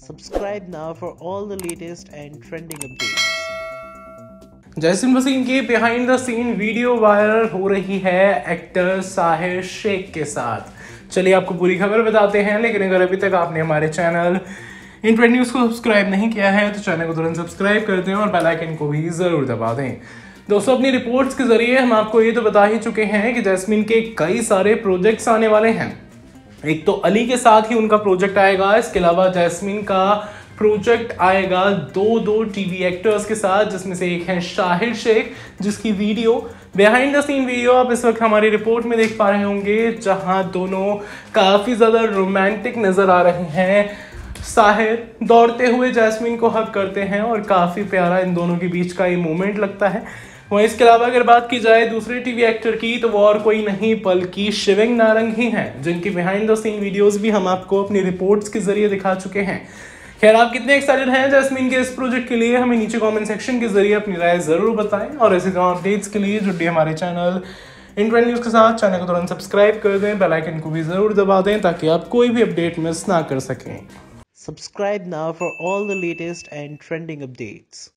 Subscribe now for all the latest and trending updates. Jasmin Waseem की behind the scene video viral हो रही है actor Sahir Sheikh के साथ। चलिए आपको पूरी खबर बताते हैं, लेकिन अगर अभी तक आपने हमारे चैनल इन ट्रेंड न्यूज़ को सब्सक्राइब नहीं किया है तो चैनल को तुरंत सब्सक्राइब कर दें और बेल आइकन को भी ज़रूर दबा दें। दोस्तों, अपनी रिपोर्ट्स के जरिए हम आपको ये तो बता ही चुके हैं कि जैस्मिन के कई सारे प्रोजेक्ट्स आने वाले हैं। एक तो अली के साथ ही उनका प्रोजेक्ट आएगा, इसके अलावा जैस्मिन का प्रोजेक्ट आएगा दो टीवी एक्टर्स के साथ, जिसमें से एक है साहिर शेख, जिसकी video behind the scene video आप इस वक्त हमारी रिपोर्ट में देख पा रहे होंगे, जहां दोनों काफ़ी ज़्यादा रोमांटिक नज़र आ रहे हैं। साहिर दौड़ते हुए जैस्मिन को हग करते हैं और काफ़ी प्यारा इन दोनों के बीच का ये मोमेंट लगता है। वहीं इसके अलावा अगर बात की जाए दूसरे टीवी एक्टर की, तो वो और कोई नहीं बल्कि शिविंग नारंग ही हैं, जिनकी बिहाइंड द सीन वीडियोस भी हम आपको अपनी रिपोर्ट्स के जरिए दिखा चुके हैं। खैर, आप कितने एक्साइटेड हैं जैस्मिन के इस प्रोजेक्ट के लिए, हमें नीचे कमेंट सेक्शन के जरिए अपनी राय जरूर बताएं। और ऐसे तमाम अपडेट्स के लिए जुड़िए हमारे चैनल इन ट्रेंड न्यूज़ के साथ। चैनल को तुरंत सब्सक्राइब कर दें, बेल आइकन को भी जरूर दबा दें ताकि आप कोई भी अपडेट मिस ना कर सकें। Subscribe now for all the latest and trending updates.